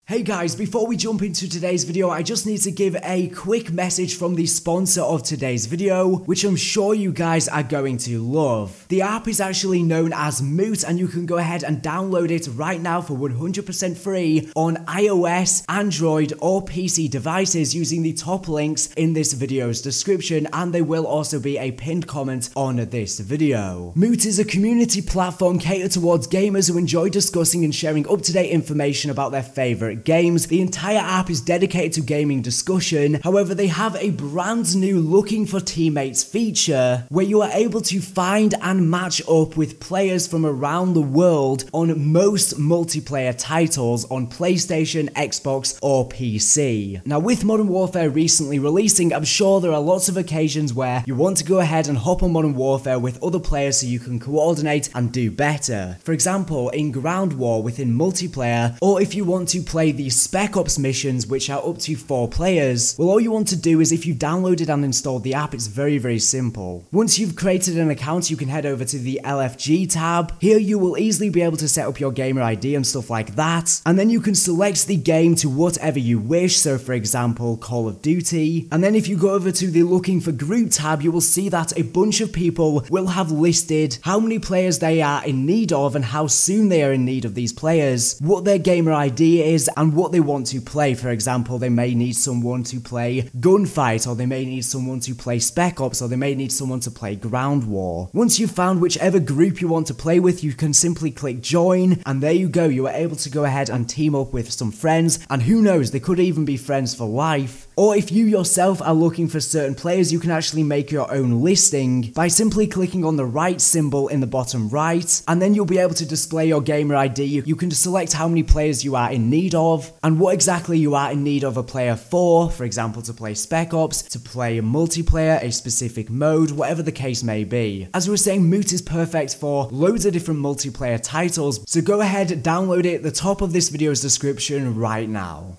Hey guys, before we jump into today's video, I just need to give a quick message from the sponsor of today's video, which I'm sure you guys are going to love. The app is actually known as Moot, and you can go ahead and download it right now for 100% free on iOS, Android, or PC devices using the top links in this video's description, and there will also be a pinned comment on this video. Moot is a community platform catered towards gamers who enjoy discussing and sharing up-to-date information about their favorite games. The entire app is dedicated to gaming discussion. However, they have a brand new looking for teammates feature where you are able to find and match up with players from around the world on most multiplayer titles on PlayStation, Xbox, or PC. Now, with Modern Warfare recently releasing, I'm sure there are lots of occasions where you want to go ahead and hop on Modern Warfare with other players so you can coordinate and do better. For example, in Ground War within multiplayer, or if you want to play the Spec Ops missions, which are up to 4 players, well, all you want to do is, if you downloaded and installed the app, it's very simple. Once you've created an account, you can head over to the LFG tab. Here you will easily be able to set up your gamer ID and stuff like that, and then you can select the game to whatever you wish, so for example Call of Duty, and then if you go over to the looking for group tab, you will see that a bunch of people will have listed how many players they are in need of and how soon they are in need of these players, what their gamer ID is, and what they want to play. For example, they may need someone to play Gunfight, or they may need someone to play Spec Ops, or they may need someone to play Ground War. Once you've found whichever group you want to play with, you can simply click join, and there you go, you are able to go ahead and team up with some friends, and who knows, they could even be friends for life. Or if you yourself are looking for certain players, you can actually make your own listing by simply clicking on the right symbol in the bottom right, and then you'll be able to display your gamer ID. You can select how many players you are in need of, and what exactly you are in need of a player for example, to play Spec Ops, to play multiplayer, a specific mode, whatever the case may be. As we were saying, Moot is perfect for loads of different multiplayer titles, so go ahead, download it at the top of this video's description right now.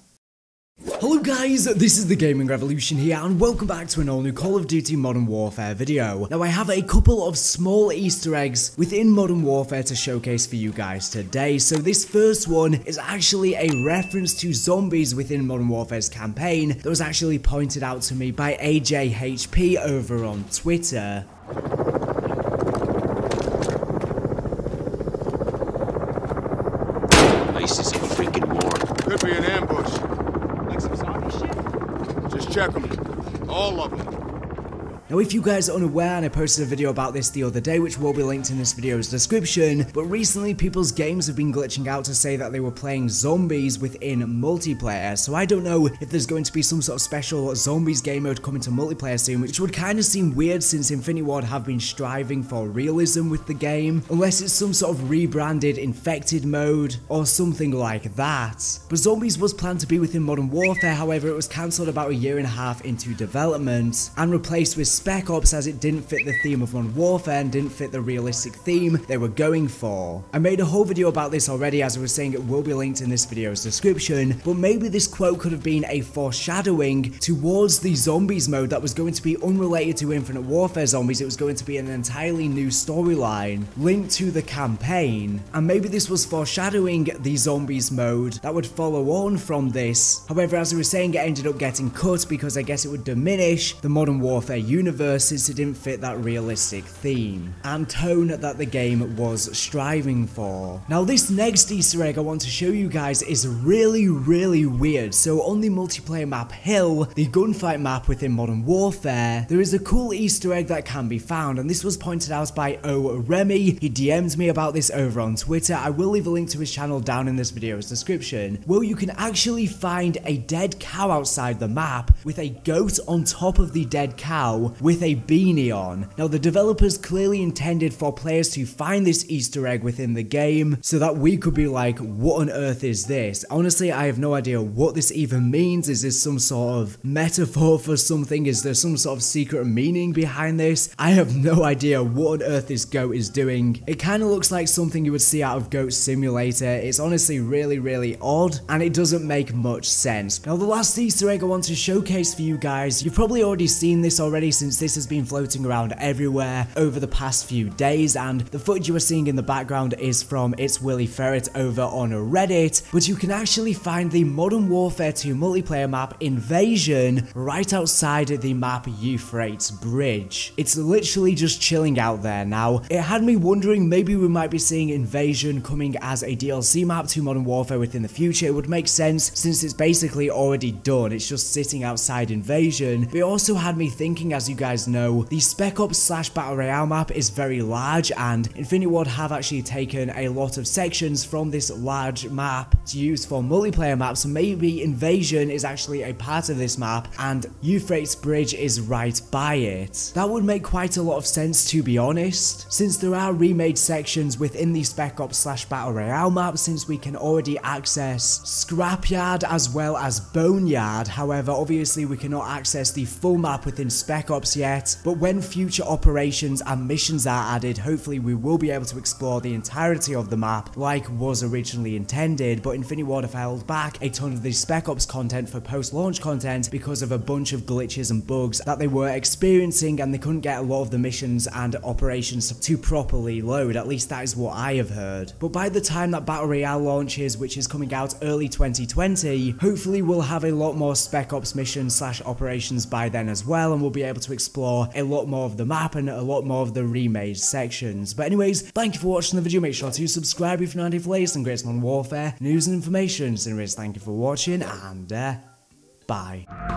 Hello guys, this is the Gaming Revolution here, and welcome back to an all new Call of Duty Modern Warfare video. Now, I have a couple of small Easter eggs within Modern Warfare to showcase for you guys today. So this first one is actually a reference to zombies within Modern Warfare's campaign that was actually pointed out to me by AJHP over on Twitter. Place is in freaking war. Could be an ambush. Like some zombie shit? Just check them. All of them. Now, if you guys are unaware, and I posted a video about this the other day, which will be linked in this video's description, but recently people's games have been glitching out to say that they were playing zombies within multiplayer. So I don't know if there's going to be some sort of special zombies game mode coming to multiplayer soon, which would kind of seem weird since Infinity Ward have been striving for realism with the game, unless it's some sort of rebranded infected mode or something like that. But zombies was planned to be within Modern Warfare, however it was cancelled about 1.5 years into development and replaced with Spec Ops, as it didn't fit the theme of Modern Warfare and didn't fit the realistic theme they were going for. I made a whole video about this already, as I was saying, it will be linked in this video's description, but maybe this quote could have been a foreshadowing towards the zombies mode that was going to be unrelated to Infinite Warfare zombies. It was going to be an entirely new storyline linked to the campaign, and maybe this was foreshadowing the zombies mode that would follow on from this. However, as I was saying, it ended up getting cut because I guess it would diminish the Modern Warfare universe since it didn't fit that realistic theme and tone that the game was striving for. Now, this next Easter egg I want to show you guys is really weird. So on the multiplayer map Hill, the gunfight map within Modern Warfare, there is a cool Easter egg that can be found, and this was pointed out by O Remy. He DM'd me about this over on Twitter. I will leave a link to his channel down in this video's description, where you can actually find a dead cow outside the map with a goat on top of the dead cow with a beanie on. Now, the developers clearly intended for players to find this Easter egg within the game so that we could be like, what on earth is this? Honestly, I have no idea what this even means. Is this some sort of metaphor for something? Is there some sort of secret meaning behind this? I have no idea what on earth this goat is doing. It kind of looks like something you would see out of Goat Simulator. It's honestly really odd, and it doesn't make much sense. Now, the last Easter egg I want to showcase for you guys, you've probably already seen this already since since this has been floating around everywhere over the past few days, and the footage you are seeing in the background is from It's Willy Ferret over on Reddit, but you can actually find the Modern Warfare 2 multiplayer map Invasion right outside the map Euphrates Bridge. It's literally just chilling out there now. It had me wondering maybe we might be seeing Invasion coming as a DLC map to Modern Warfare within the future. It would make sense since it's basically already done. It's just sitting outside Invasion. But it also had me thinking, as you guys know, the Spec Ops / Battle Royale map is very large, and Infinity Ward have actually taken a lot of sections from this large map to use for multiplayer maps, so maybe Invasion is actually a part of this map and Euphrates Bridge is right by it. That would make quite a lot of sense, to be honest, since there are remade sections within the Spec Ops / Battle Royale map, since we can already access Scrapyard as well as Boneyard. However, obviously we cannot access the full map within Spec Ops yet, but when future operations and missions are added, hopefully we will be able to explore the entirety of the map like was originally intended. But Infinity Ward have held back a ton of the Spec Ops content for post-launch content because of a bunch of glitches and bugs that they were experiencing, and they couldn't get a lot of the missions and operations to properly load. At least that is what I have heard. But by the time that Battle Royale launches, which is coming out early 2020, hopefully we'll have a lot more Spec Ops missions / operations by then as well, and we'll be able to explore a lot more of the map and a lot more of the remade sections. But anyways, thank you for watching the video. Make sure to subscribe if you're not for latest and greatest Modern Warfare news and information. So anyways, thank you for watching, and bye.